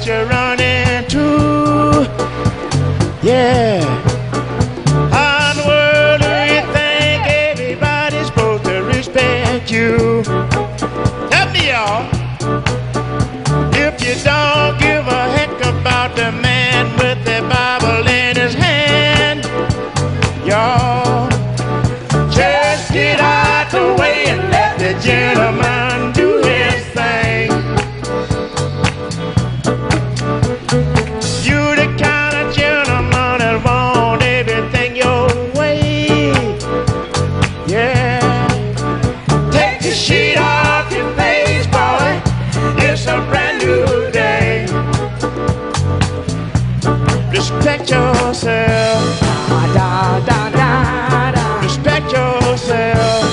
what you run into. Yeah. How in the world do you think everybody's supposed to respect you? Help me, y'all. If you don't give a heck about the man with the Bible in his hand, y'all, just get out the way and let the gentleman do his thing. You the kind of gentleman that want everything your way. Yeah. Take the sheet off your face, boy. It's a brand new day. Respect yourself. Da, da, da, da. Respect yourself.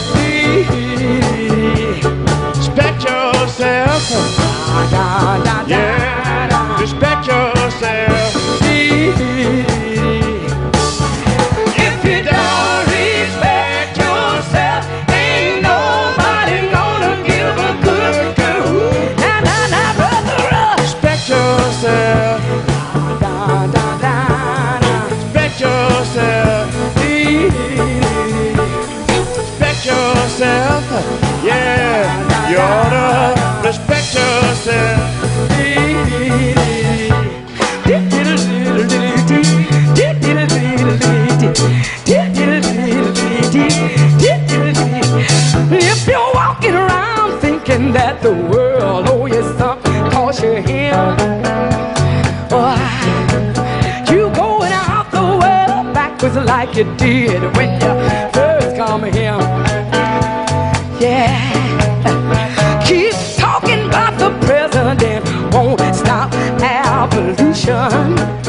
Respect yourself. Da, da, da, yeah. Da. Respect yourself. If you don't respect yourself, ain't nobody gonna give a good clue. Na na na, brother. Respect yourself. Da da da da. Respect yourself. Respect yourself. Yeah, you oughta respect yourself. If you're walking around thinking that the world owes you something, cause you're here, you going out the world backwards like you did when you first come here. Yeah, keep talking about the president, won't stop our pollution.